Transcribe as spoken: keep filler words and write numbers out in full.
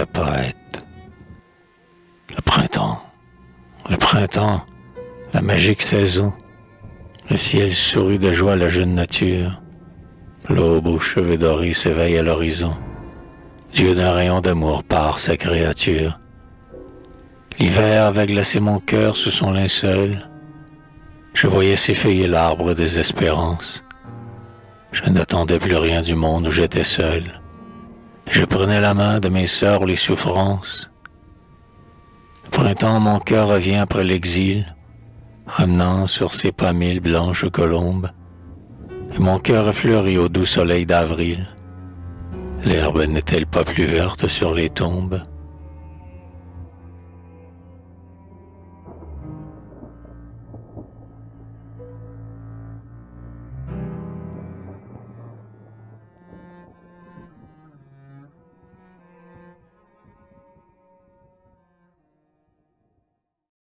le poète. Le printemps, le printemps, la magique saison. Le ciel sourit de joie à la jeune nature. L'aube aux cheveux dorés s'éveille à l'horizon. Dieu d'un rayon d'amour part sa créature. L'hiver avait glacé mon cœur sous son linceul. Je voyais s'effeuiller l'arbre des espérances. Je n'attendais plus rien du monde où j'étais seul. Je prenais la main de mes sœurs les souffrances. Le printemps, mon cœur revient après l'exil, ramenant sur ses pas mille blanches colombes. Et mon cœur fleurit au doux soleil d'avril. L'herbe n'est-elle pas plus verte sur les tombes?